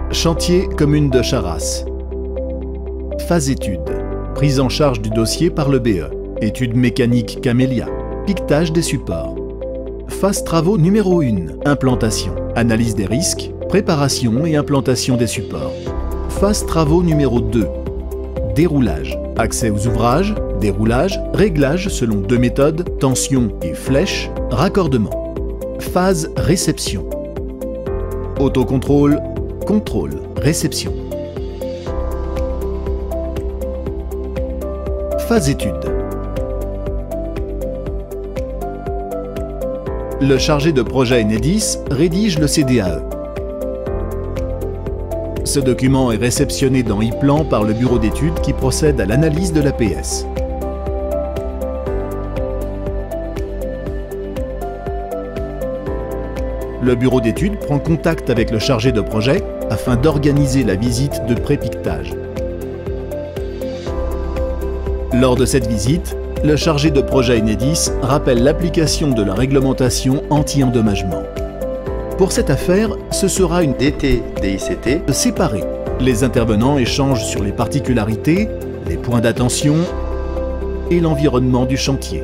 Chantier commune de Charras. Phase étude. Prise en charge du dossier par le BE. Étude mécanique Camélia. Piquetage des supports. Phase travaux numéro 1. Implantation. Analyse des risques. Préparation et implantation des supports. Phase travaux numéro 2. Déroulage. Accès aux ouvrages. Déroulage. Réglage selon 2 méthodes. Tension et flèche. Raccordement. Phase réception. Autocontrôle. Contrôle. Réception. Phase étude. Le chargé de projet Enedis rédige le CDAE. Ce document est réceptionné dans e-plan par le bureau d'études qui procède à l'analyse de l'APS. Le bureau d'études prend contact avec le chargé de projet afin d'organiser la visite de pré-piquetage. Lors de cette visite, le chargé de projet Enedis rappelle l'application de la réglementation anti-endommagement. Pour cette affaire, ce sera une DT-DICT séparée. Les intervenants échangent sur les particularités, les points d'attention et l'environnement du chantier.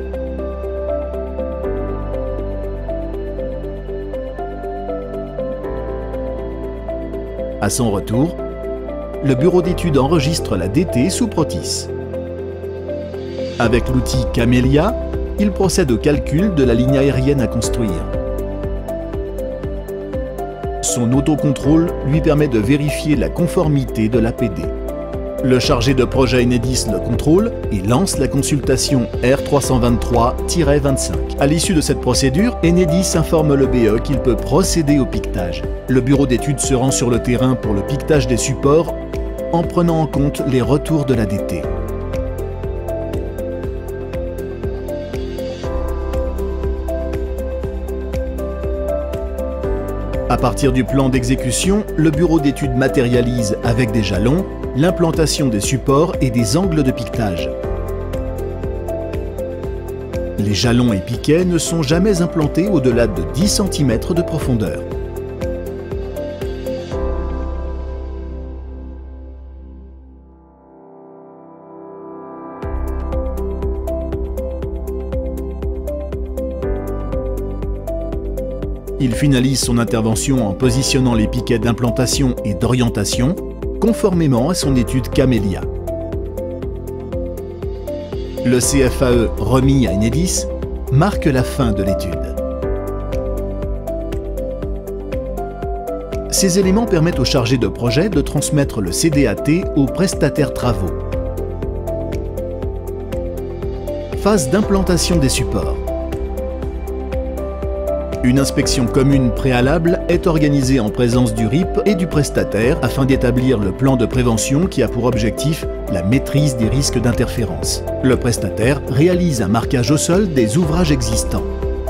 À son retour, le bureau d'études enregistre la DT sous Protis. Avec l'outil Camélia, il procède au calcul de la ligne aérienne à construire. Son autocontrôle lui permet de vérifier la conformité de l'APD. Le chargé de projet Enedis le contrôle et lance la consultation R323-25. À l'issue de cette procédure, Enedis informe le BE qu'il peut procéder au piquetage. Le bureau d'études se rend sur le terrain pour le piquetage des supports en prenant en compte les retours de la DT. À partir du plan d'exécution, le bureau d'études matérialise avec des jalons l'implantation des supports et des angles de piquetage. Les jalons et piquets ne sont jamais implantés au-delà de 10 cm de profondeur. Il finalise son intervention en positionnant les piquets d'implantation et d'orientation conformément à son étude Camélia. Le CFAE remis à Enedis marque la fin de l'étude. Ces éléments permettent au chargé de projet de transmettre le CDAT au prestataire travaux. Phase d'implantation des supports. Une inspection commune préalable est organisée en présence du RIP et du prestataire afin d'établir le plan de prévention qui a pour objectif la maîtrise des risques d'interférence. Le prestataire réalise un marquage au sol des ouvrages existants.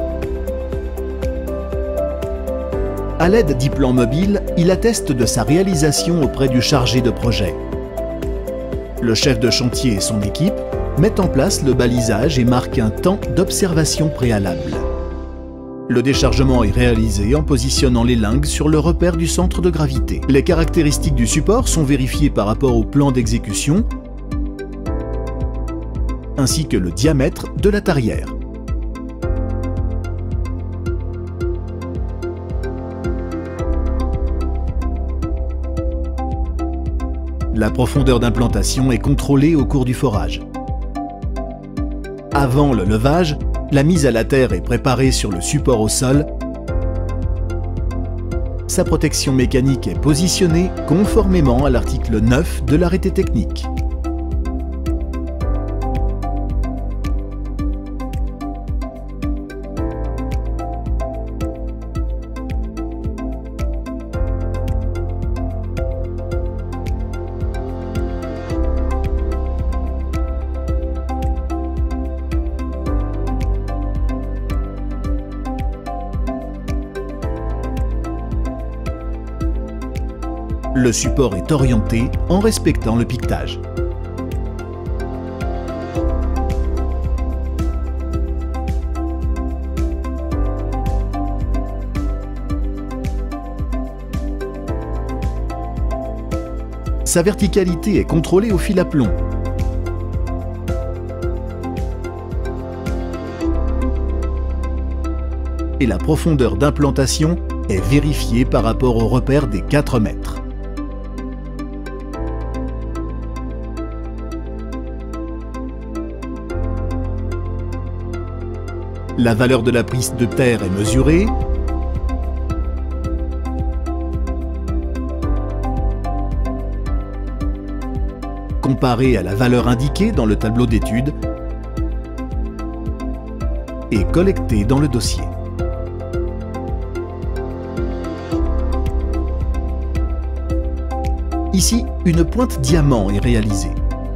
À l'aide d'e-plan mobile, il atteste de sa réalisation auprès du chargé de projet. Le chef de chantier et son équipe mettent en place le balisage et marquent un temps d'observation préalable. Le déchargement est réalisé en positionnant les lingues sur le repère du centre de gravité. Les caractéristiques du support sont vérifiées par rapport au plan d'exécution ainsi que le diamètre de la tarière. La profondeur d'implantation est contrôlée au cours du forage. Avant le levage, la mise à la terre est préparée sur le support au sol. Sa protection mécanique est positionnée conformément à l'article 9 de l'arrêté technique. Le support est orienté en respectant le piquetage. Sa verticalité est contrôlée au fil à plomb. Et la profondeur d'implantation est vérifiée par rapport au repère des 4 mètres. La valeur de la prise de terre est mesurée. Comparée à la valeur indiquée dans le tableau d'étude et collectée dans le dossier. Ici, une pointe diamant est réalisée.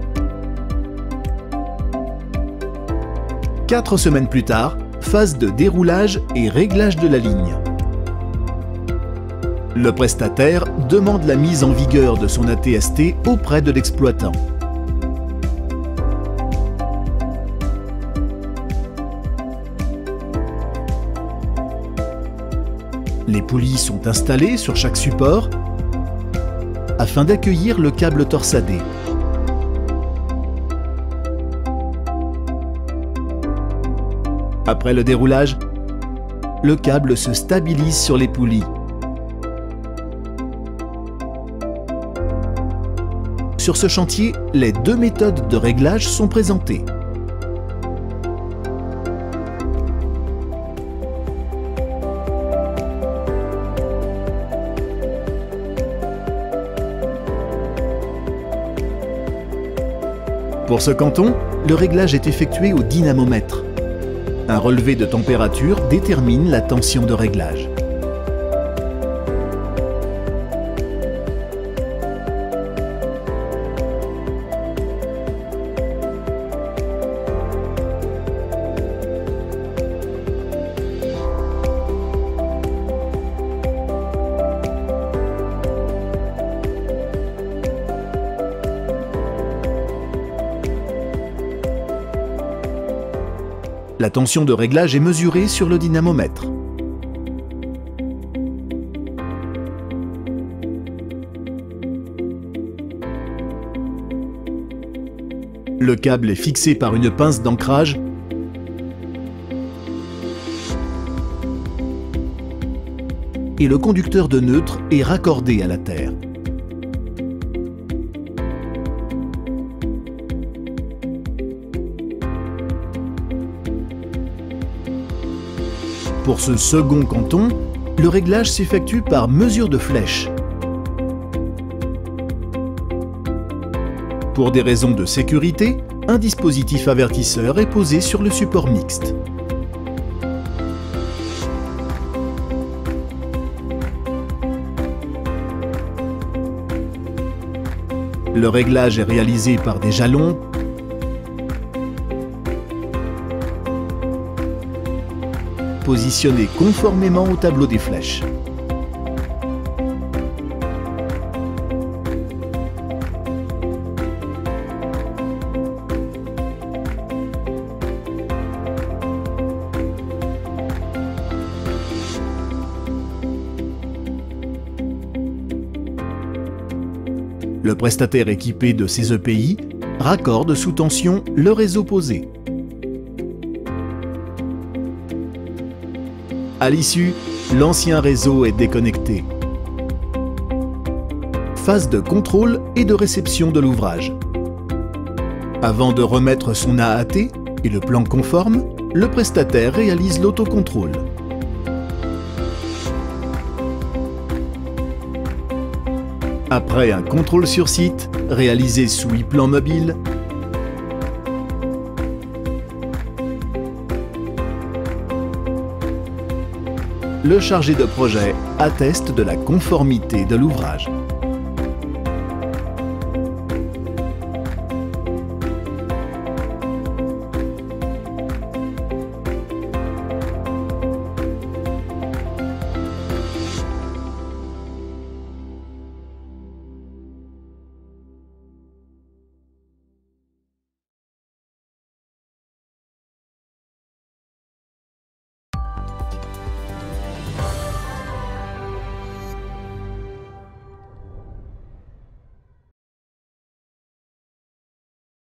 4 semaines plus tard, phase de déroulage et réglage de la ligne. Le prestataire demande la mise en vigueur de son ATST auprès de l'exploitant. Les poulies sont installées sur chaque support afin d'accueillir le câble torsadé. Après le déroulage, le câble se stabilise sur les poulies. Sur ce chantier, les 2 méthodes de réglage sont présentées. Pour ce canton, le réglage est effectué au dynamomètre. Un relevé de température détermine la tension de réglage. La tension de réglage est mesurée sur le dynamomètre. Le câble est fixé par une pince d'ancrage et le conducteur de neutre est raccordé à la terre. Pour ce second canton, le réglage s'effectue par mesure de flèche. Pour des raisons de sécurité, un dispositif avertisseur est posé sur le support mixte. Le réglage est réalisé par des jalons positionnés conformément au tableau des flèches. Le prestataire équipé de ces EPI raccorde sous tension le réseau posé. À l'issue, l'ancien réseau est déconnecté. Phase de contrôle et de réception de l'ouvrage. Avant de remettre son AAT et le plan conforme, le prestataire réalise l'autocontrôle. Après un contrôle sur site, réalisé sous e-plan mobile, le chargé de projet atteste de la conformité de l'ouvrage.